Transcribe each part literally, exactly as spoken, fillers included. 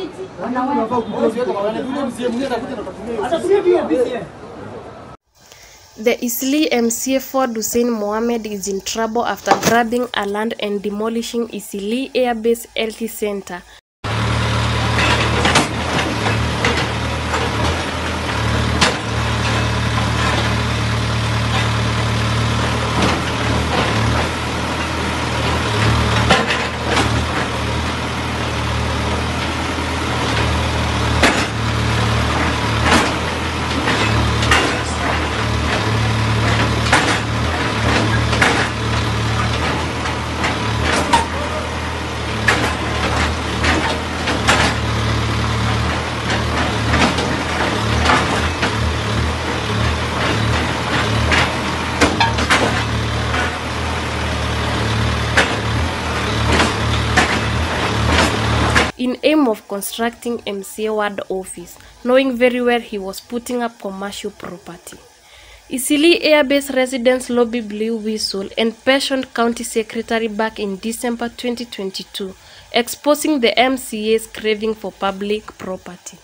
The Eastleigh M C A Faud Mohamed is in trouble after grabbing a land and demolishing Eastleigh Airbase Health Center. In aim of constructing M C A ward office, knowing very well he was putting up commercial property. Eastleigh Airbase residents lobby blew whistle and petitioned County Secretary back in December twenty twenty-two, exposing the M C A's craving for public property.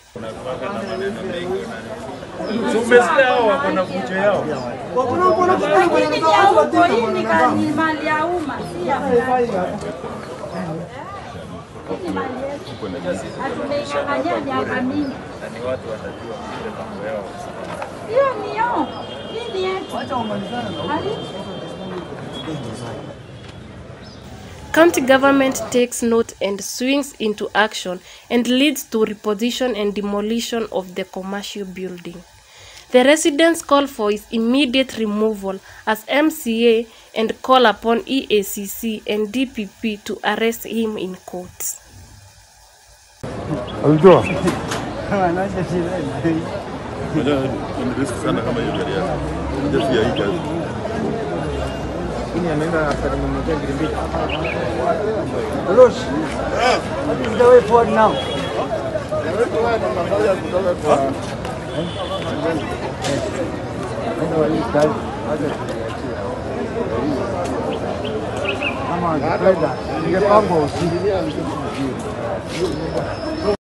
County government takes note and swings into action and leads to reposition and demolition of the commercial building. The residents call for his immediate removal as M C A and call upon E A C C and D P P to arrest him in court. Come on,